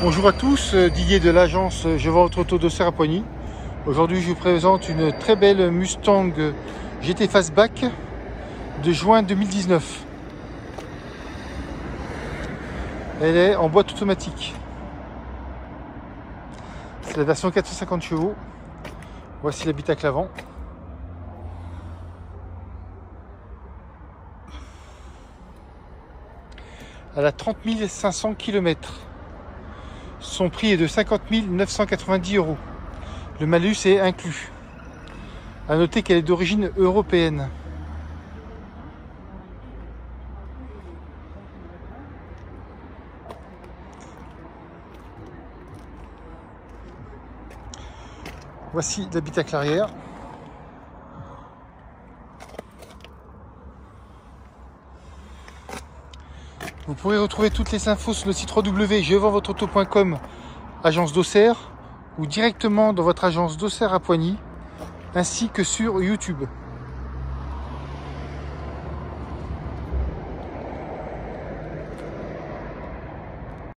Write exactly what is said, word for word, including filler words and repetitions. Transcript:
Bonjour à tous, Didier de l'agence Je vends votre auto d'Auxerre à Poigny. Aujourd'hui je vous présente une très belle Mustang G T Fastback de juin deux mille dix-neuf. Elle est en boîte automatique. C'est la version quatre cent cinquante chevaux. Voici l'habitacle avant. Elle a trente mille cinq cents kilomètres. Son prix est de cinquante mille neuf cent quatre-vingt-dix euros. Le malus est inclus. À noter qu'elle est d'origine européenne. Voici l'habitacle arrière. Vous pourrez retrouver toutes les infos sur le site w w w point je vends votre auto point com, agence d'Auxerre, ou directement dans votre agence d'Auxerre à Poigny, ainsi que sur YouTube.